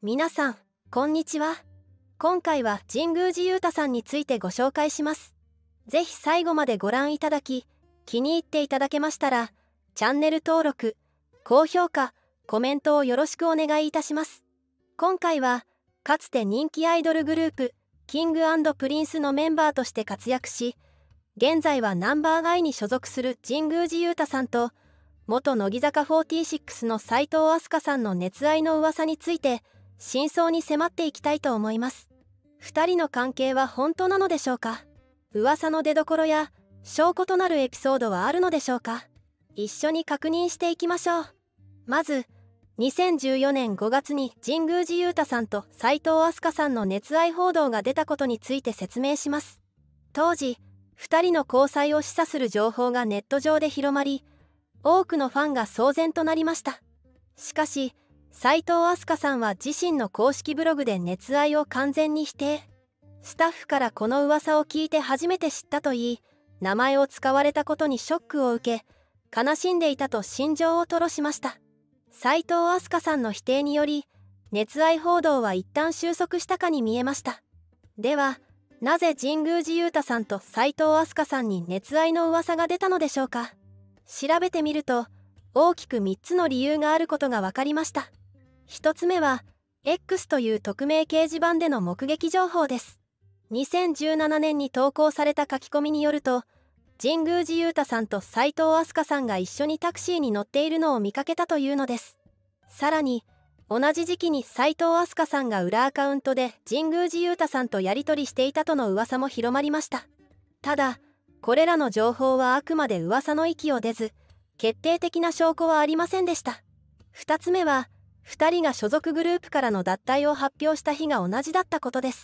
皆さん、こんにちは。今回は神宮寺勇太さんについてご紹介します。ぜひ最後までご覧いただき、気に入っていただけましたら、チャンネル登録、高評価、コメントをよろしくお願いいたします。今回は、かつて人気アイドルグループ、キング&プリンスのメンバーとして活躍し、現在はナンバーガイに所属する神宮寺勇太さんと、元乃木坂46の齋藤飛鳥さんの熱愛の噂について、真相に迫っていきたいと思います。2人の関係は本当なのでしょうか？噂の出どころや証拠となるエピソードはあるのでしょうか？一緒に確認していきましょう。まず、2014年5月に神宮寺勇太さんと齋藤飛鳥さんの熱愛報道が出たことについて説明します。当時、2人の交際を示唆する情報がネット上で広まり、多くのファンが騒然となりました。しかし、齋藤飛鳥さんは自身の公式ブログで熱愛を完全に否定。スタッフからこの噂を聞いて初めて知ったと言い、名前を使われたことにショックを受け、悲しんでいたと心情を吐露しました。齋藤飛鳥さんの否定により、熱愛報道は一旦収束したかに見えました。では、なぜ神宮寺勇太さんと齋藤飛鳥さんに熱愛の噂が出たのでしょうか？調べてみると、大きく3つの理由があることが分かりました。1つ目は X という匿名掲示板での目撃情報です。2017年に投稿された書き込みによると、神宮寺勇太さんと齋藤飛鳥さんが一緒にタクシーに乗っているのを見かけたというのです。さらに、同じ時期に齋藤飛鳥さんが裏アカウントで神宮寺勇太さんとやり取りしていたとの噂も広まりました。ただ、これらの情報はあくまで噂の域を出ず、決定的な証拠はありませんでした。2つ目は、2人が所属グループからの脱退を発表した日が同じだったことです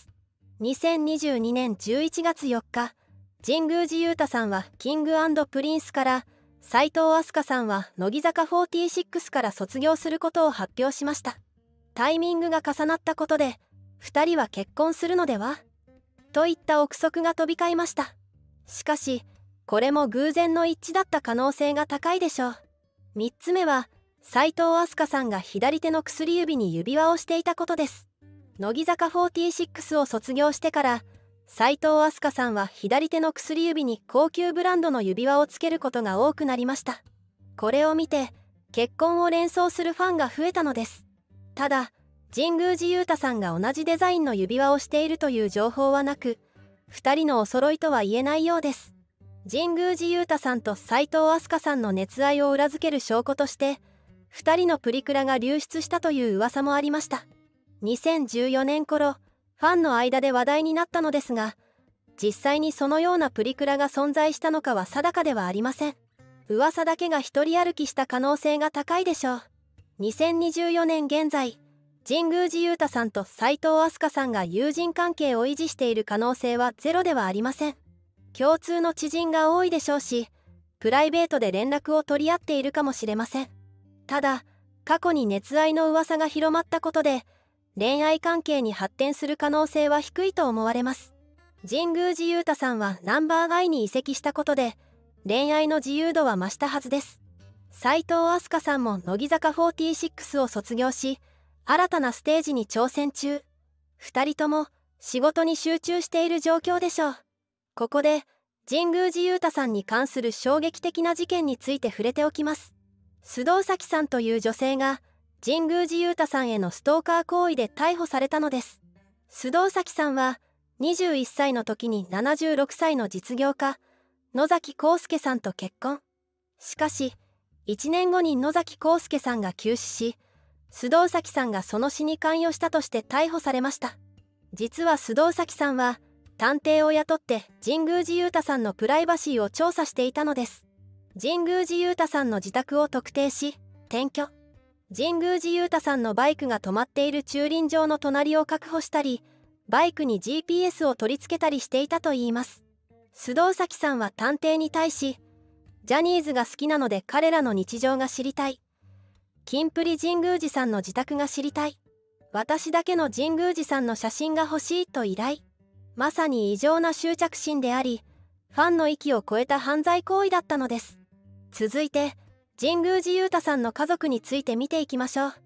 。2022年11月4日、神宮寺勇太さんはキング&プリンスから、齋藤飛鳥さんは乃木坂46から卒業することを発表しました。タイミングが重なったことで、2人は結婚するのでは？といった憶測が飛び交いました。しかし、これも偶然の一致だった可能性が高いでしょう。3つ目は、齋藤飛鳥さんが左手の薬指に指輪をしていたことです。乃木坂46を卒業してから、齋藤飛鳥さんは左手の薬指に高級ブランドの指輪をつけることが多くなりました。これを見て、結婚を連想するファンが増えたのです。ただ、神宮寺勇太さんが同じデザインの指輪をしているという情報はなく、2人のお揃いとは言えないようです。神宮寺勇太さんと齋藤飛鳥さんの熱愛を裏付ける証拠として、2人のプリクラが流出したという噂もありました。2014年頃、ファンの間で話題になったのですが、実際にそのようなプリクラが存在したのかは定かではありません。噂だけが一人歩きした可能性が高いでしょう。2024年現在、神宮寺勇太さんと齋藤飛鳥さんが友人関係を維持している可能性はゼロではありません。共通の知人が多いでしょうし、プライベートで連絡を取り合っているかもしれません。ただ、過去に熱愛の噂が広まったことで、恋愛関係に発展する可能性は低いと思われます。神宮寺勇太さんはナンバーガイに移籍したことで、恋愛の自由度は増したはずです。齋藤飛鳥さんも乃木坂46を卒業し、新たなステージに挑戦中。2人とも仕事に集中している状況でしょう。ここで、神宮寺勇太さんに関する衝撃的な事件について触れておきます。須藤咲さんという女性が、神宮寺勇太さんへのストーカー行為で逮捕されたのです。須藤咲さんは、21歳の時に76歳の実業家、野崎幸助さんと結婚。しかし、1年後に野崎幸助さんが急死し、須藤咲さんがその死に関与したとして逮捕されました。実は須藤咲さんは、探偵を雇って神宮寺勇太さんのプライバシーを調査していたのです。神宮寺勇太さんの自宅を特定し、転居。神宮寺勇太さんのバイクが止まっている駐輪場の隣を確保したり、バイクに GPS を取り付けたりしていたといいます。須藤咲さんは探偵に対し、ジャニーズが好きなので彼らの日常が知りたい。キンプリ神宮寺さんの自宅が知りたい。私だけの神宮寺さんの写真が欲しいと依頼。まさに異常な執着心であり、ファンの域を超えた犯罪行為だったのです。続いて、神宮寺勇太さんの家族について見ていきましょう。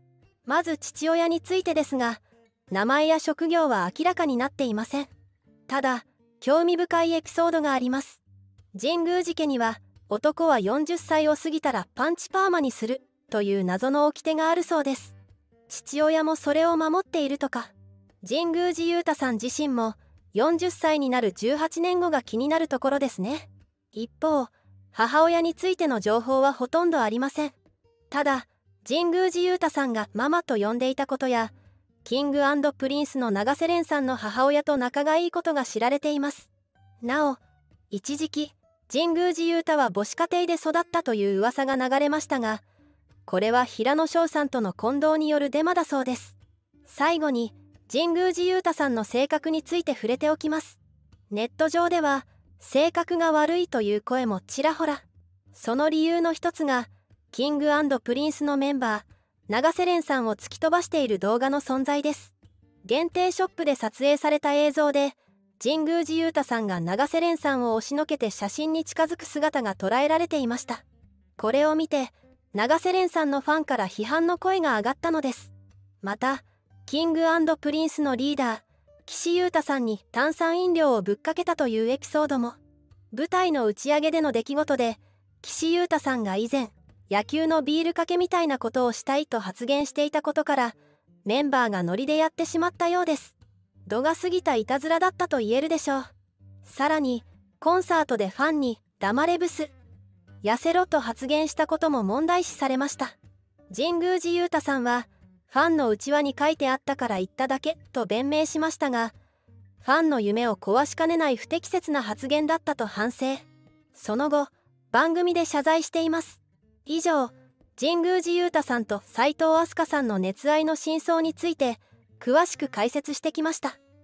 まず父親についてですが、名前や職業は明らかになっていません。ただ、興味深いエピソードがあります。神宮寺家には、男は40歳を過ぎたらパンチパーマにするという謎の掟があるそうです。父親もそれを守っているとか。神宮寺勇太さん自身も40歳になる18年後が気になるところですね。一方、母親についての情報はほとんどありません。ただ、神宮寺勇太さんがママと呼んでいたことや、キング&プリンスの永瀬廉さんの母親と仲がいいことが知られています。なお、一時期、神宮寺勇太は母子家庭で育ったという噂が流れましたが、これは平野紫耀さんとの混同によるデマだそうです。最後に、神宮寺勇太さんの性格について触れておきます。ネット上では、性格が悪いという声もちらほら。その理由の一つが、キング&プリンスのメンバー、永瀬廉さんを突き飛ばしている動画の存在です。限定ショップで撮影された映像で、神宮寺勇太さんが永瀬廉さんを押しのけて写真に近づく姿が捉えられていました。これを見て、永瀬廉さんのファンから批判の声が上がったのです。また、キング&プリンスのリーダー、岸優太さんに炭酸飲料をぶっかけたというエピソードも。舞台の打ち上げでの出来事で、岸優太さんが以前、野球のビールかけみたいなことをしたいと発言していたことから、メンバーがノリでやってしまったようです。度が過ぎたいたずらだったと言えるでしょう。さらに、コンサートでファンに、黙れブス、痩せろと発言したことも問題視されました。神宮寺勇太さんは、ファンの内輪に書いてあったから言っただけと弁明しましたが、ファンの夢を壊しかねない不適切な発言だったと反省。その後、番組で謝罪しています。以上、神宮寺勇太さんと齋藤飛鳥さんの熱愛の真相について詳しく解説してきました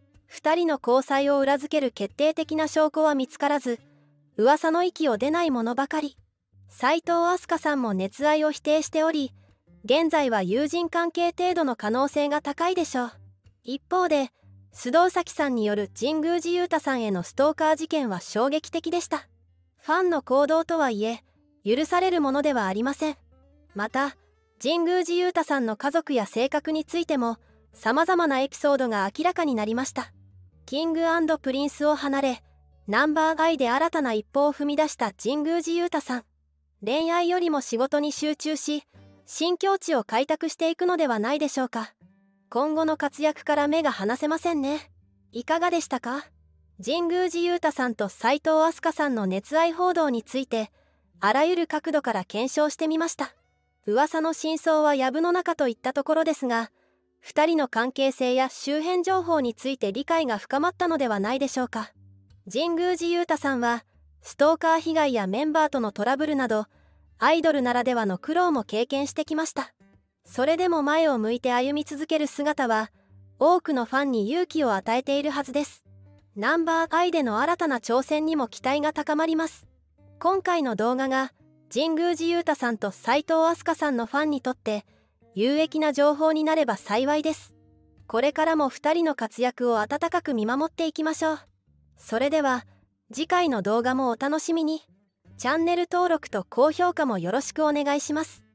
。2人の交際を裏付ける決定的な証拠は見つからず、噂の域を出ないものばかり。齋藤飛鳥さんも熱愛を否定しており、現在は友人関係程度の可能性が高いでしょう。一方で、須藤咲さんによる神宮寺勇太さんへのストーカー事件は衝撃的でした。ファンの行動とはいえ、許されるものではありません。また、神宮寺勇太さんの家族や性格についても、様々なエピソードが明らかになりました。キング&プリンスを離れ、ナンバーガイで新たな一歩を踏み出した神宮寺勇太さん。恋愛よりも仕事に集中し、新境地を開拓していくのではないでしょうか。今後の活躍から目が離せませんね。いかがでしたか？神宮寺勇太さんと齋藤飛鳥さんの熱愛報道について、あらゆる角度から検証してみました。噂の真相は藪の中といったところですが、2人の関係性や周辺情報について理解が深まったのではないでしょうか。神宮寺勇太さんは、ストーカー被害やメンバーとのトラブルなど、アイドルならではの苦労も経験してきました。それでも前を向いて歩み続ける姿は、多くのファンに勇気を与えているはずです。ナンバーガイでの新たな挑戦にも期待が高まります。今回の動画が、神宮寺勇太さんと齋藤飛鳥さんのファンにとって、有益な情報になれば幸いです。これからも2人の活躍を温かく見守っていきましょう。それでは、次回の動画もお楽しみに。チャンネル登録と高評価もよろしくお願いします。